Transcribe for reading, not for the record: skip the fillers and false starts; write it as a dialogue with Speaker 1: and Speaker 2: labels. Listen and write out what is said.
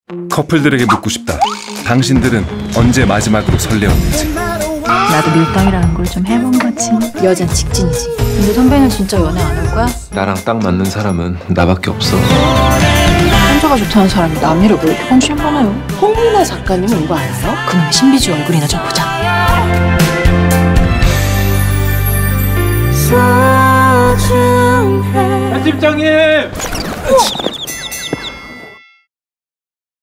Speaker 1: 커플들에게 묻고 싶다. 당신들은 언제 마지막으로 설레었는지.
Speaker 2: 나도 밀당이라는 걸 좀 해본 거지. 여잔 직진이지. 근데 선배는 진짜 연애 안 할 거야?
Speaker 3: 나랑 딱 맞는 사람은 나밖에 없어.
Speaker 2: 혼자가 좋다는 사람이 남 일을 왜 이렇게 관심 많아요?
Speaker 4: 홍문화 작가님 온 거 알아요?
Speaker 2: 그놈의 신비주의 얼굴이나 좀 보자.
Speaker 3: 편집장님!